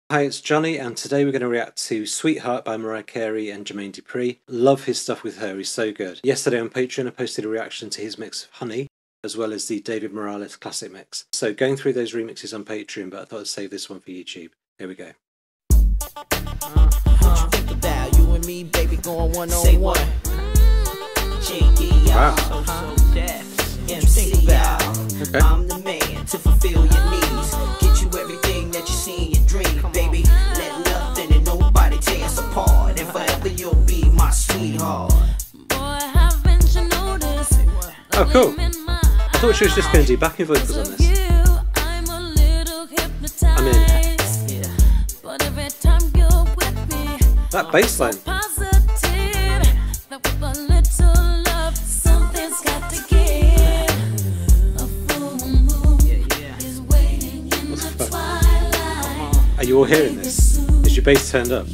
Hi, it's Johnny, and today we're going to react to Sweetheart by Mariah Carey and Jermaine Dupri. Love his stuff with her, he's so good. Yesterday on Patreon I posted a reaction to his mix of Honey, as well as the David Morales classic mix. So going through those remixes on Patreon, but I thought I'd save this one for YouTube. Here we go. What you think about you and me, baby, going one-on-one? Wow. MC, okay. I'm the man to fulfill your needs. Get you everything that you see in your dream, baby. Let nothing and nobody tear us apart. And forever you'll be my sweetheart. Oh, cool. I thought she was just going to do backing vocals on this. I mean, that bass line. Are you all hearing this? Is your bass turned up?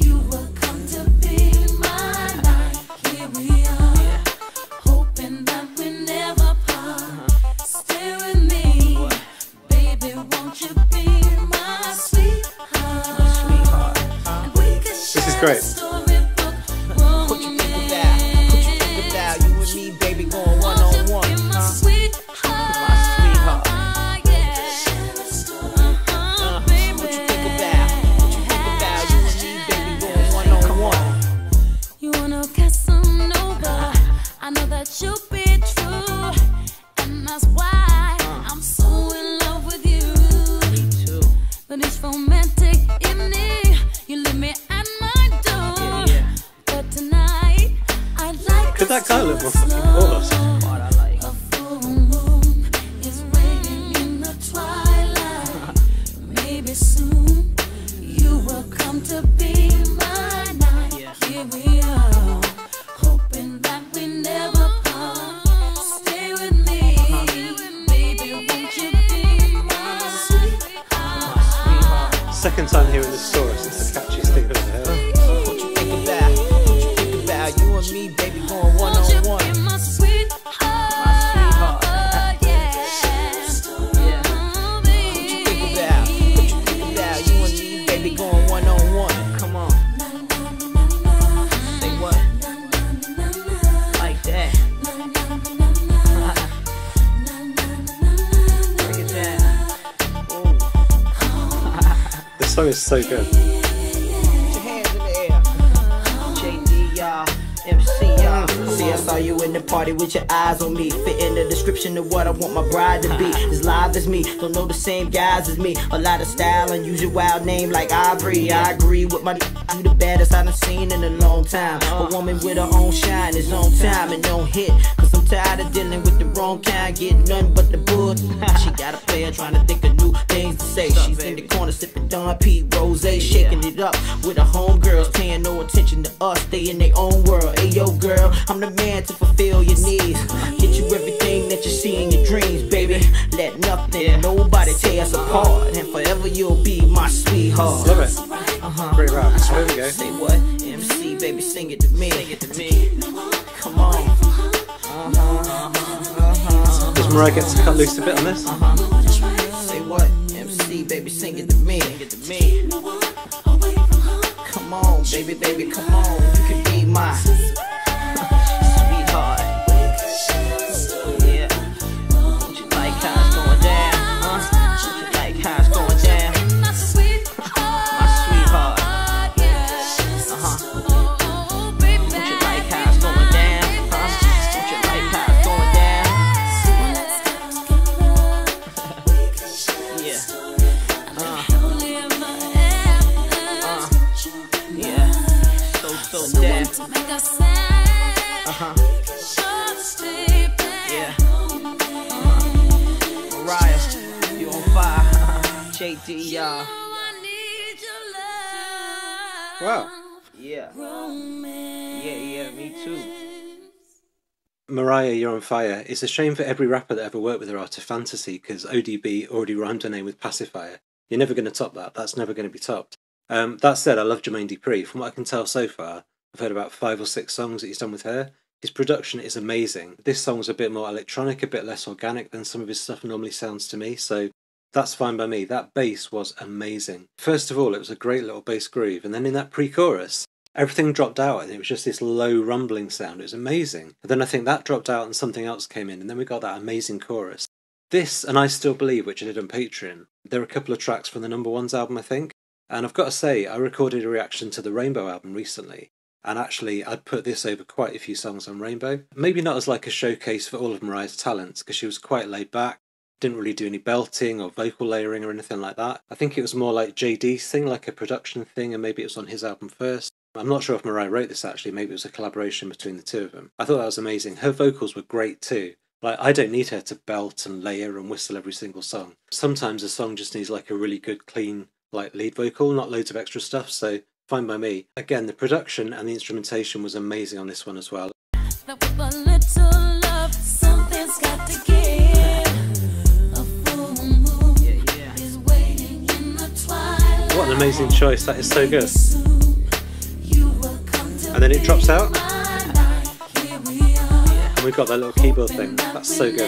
This is great. What you think about you and me, baby, going one-on-one? My sweetheart. I know that you'll be true, and that's why I'm so in love with you. Me too. But it's romantic evening, you leave me at my door. But tonight, I'd like could that guy look more fucking bored? A full moon is waiting in the twilight. Maybe soon you will come to be my night. Here we are, hoping that we never part. Stay with me, baby, won't you be my sweetheart? Second time hearing this chorus, it's the catchiest thing I've ever heard. What you think about? What you think about you and me, baby, going one-on-one? My sweetheart, yeah. What you think about? What you think about you and me, baby, going one-on-one? Come on. Say what? Like that. Break it down. This song is so good. Put your hands in the air. JD, y'all. MC, y'all. See, I saw you in the party with your eyes on me. Fit in the description of what I want my bride to be. As live as me, don't know the same guys as me. A lot of style, unusual wild name like Ivory. I agree with my you the baddest I done seen in a long time. A woman with her own shine is on time and don't hit. Cause I'm tired of dealing with the wrong kind. Get nothing but the bull. She got a player trying to think of new things to say. She's in the corner sipping Don P. Rose, shaking it up with her homegirls, paying no attention to us. They in their own world. Hey yo girl, I'm the man to fulfill your needs. Get you everything that you see in your dreams, baby. Let nothing, nobody tear us apart. And forever you'll be my sweetheart. Love it. Great rap. So here we go. Say what? MC, baby, sing it to me. Sing it to me. Come on. Does Mariah get to cut loose a bit on this? Say what? MC, baby, sing it to me. Sing it to me. Come on, baby, baby, come on. You can be my sweetheart. Yeah. Don't you like how it's going down? Don't you like how it's going down? My sweetheart. Don't you like how it's going down? Don't you like how it's going down? Yeah. Yeah. So dead. Yeah. Mariah, you on fire. JD, y'all. Wow. Yeah. Yeah, me too. Mariah, you're on fire. It's a shame for every rapper that ever worked with her after Fantasy, because ODB already rhymed her name with Pacifier. You're never going to top that. That's never going to be topped. That said, I love Jermaine Dupri. From what I can tell so far, I've heard about 5 or 6 songs that he's done with her. His production is amazing. This song's a bit more electronic, a bit less organic than some of his stuff normally sounds to me, so That's Fine By Me. That bass was amazing. First of all, it was a great little bass groove, and then in that pre-chorus, everything dropped out and it was just this low rumbling sound. It was amazing. But then I think that dropped out and something else came in, and then we got that amazing chorus. This and I Still Believe, which I did on Patreon, there are a couple of tracks from the Number Ones album, I think. And I've got to say, I recorded a reaction to the Rainbow album recently. And actually, I'd put this over quite a few songs on Rainbow. Maybe not as like a showcase for all of Mariah's talents, because she was quite laid back. Didn't really do any belting or vocal layering or anything like that. I think it was more like JD's thing, like a production thing, and maybe it was on his album first. I'm not sure if Mariah wrote this actually, maybe it was a collaboration between the two of them. I thought that was amazing. Her vocals were great too. Like, I don't need her to belt and layer and whistle every single song. Sometimes a song just needs like a really good, clean, like lead vocal, not loads of extra stuff, so Fine By Me. Again, the production and the instrumentation was amazing on this one as well. But with a little love, something's got to give. A full moon is waiting in the twilight. What an amazing choice, that is so good. And then it drops out. And we've got that little keyboard thing, that's so good.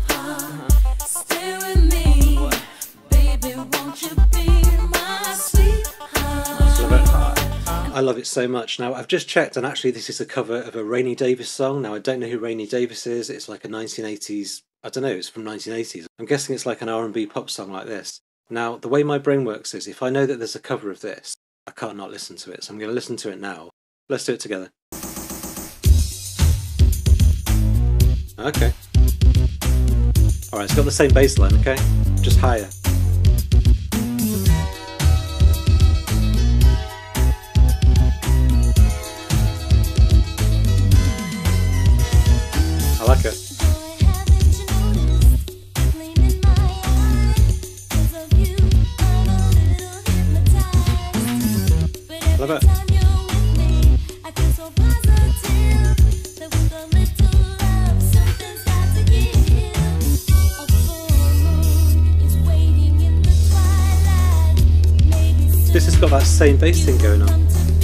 I love it so much. Now, I've just checked, and actually this is a cover of a Rainy Davis song. Now, I don't know who Rainy Davis is. It's like a 1980s, I don't know, it's from 1980s. I'm guessing it's like an R&B pop song like this. Now, the way my brain works is, if I know that there's a cover of this, I can't not listen to it. So I'm going to listen to it now. Let's do it together. Okay. Alright, it's got the same bass line, okay? Just higher. I like it. Love it. This has got that same bass thing going on.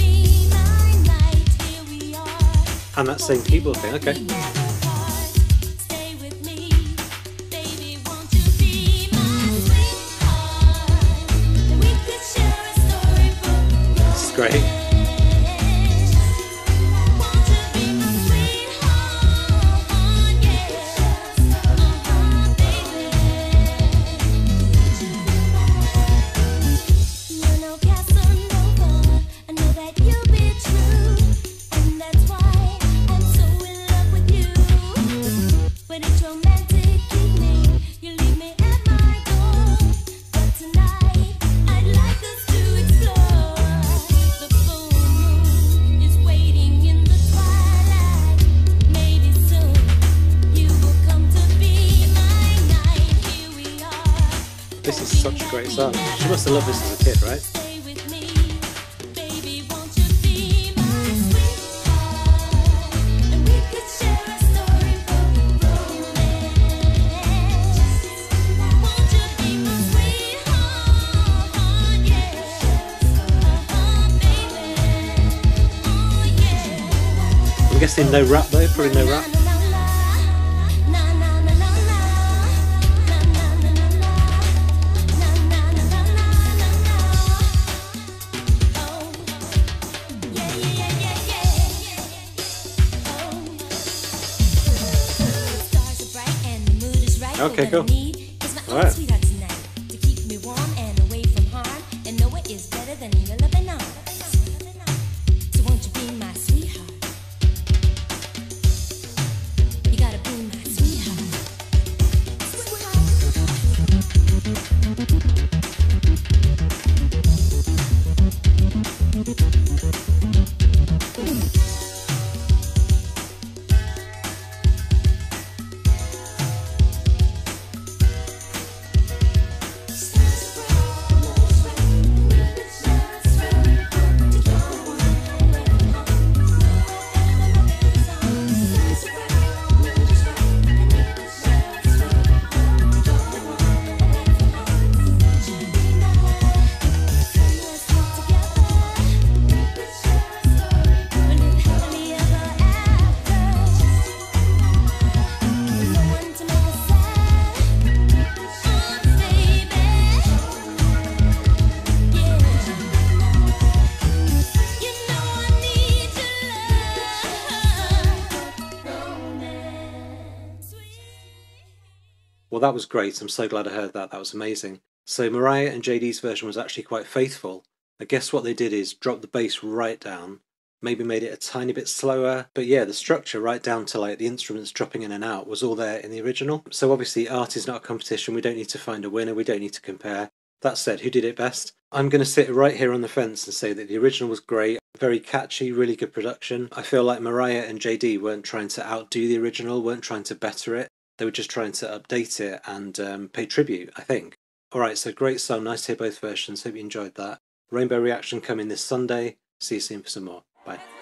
And that same keyboard thing, okay. Great. This is such a great song. She must have loved this as a kid, right? I'm guessing no rap though, probably no rap. Okay, cool. Alright. that was great. I'm so glad I heard that. That was amazing. So Mariah and JD's version was actually quite faithful. I guess what they did is drop the bass right down, maybe made it a tiny bit slower, but yeah, the structure right down to like the instruments dropping in and out was all there in the original. So obviously art is not a competition, we don't need to find a winner, we don't need to compare. That said, who did it best? I'm going to sit right here on the fence and say that the original was great, very catchy, really good production. I feel like Mariah and JD weren't trying to outdo the original, weren't trying to better it, they were just trying to update it and pay tribute, I think. Alright, so great song, nice to hear both versions, hope you enjoyed that. Rainbow Reaction coming this Sunday. See you soon for some more. Bye.